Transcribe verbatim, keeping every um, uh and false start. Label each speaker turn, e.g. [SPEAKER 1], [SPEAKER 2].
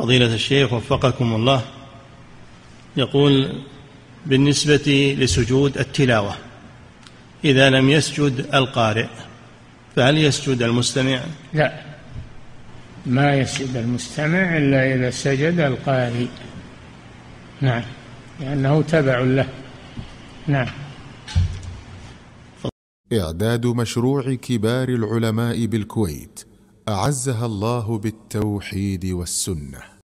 [SPEAKER 1] فضيلة الشيخ وفقكم الله، يقول بالنسبة لسجود التلاوة إذا لم يسجد القارئ فهل يسجد المستمع؟
[SPEAKER 2] لا، ما يسجد المستمع إلا إذا سجد القارئ. نعم، لأنه تبع له. نعم.
[SPEAKER 3] إعداد مشروع كبار العلماء بالكويت أعزها الله بالتوحيد والسنة.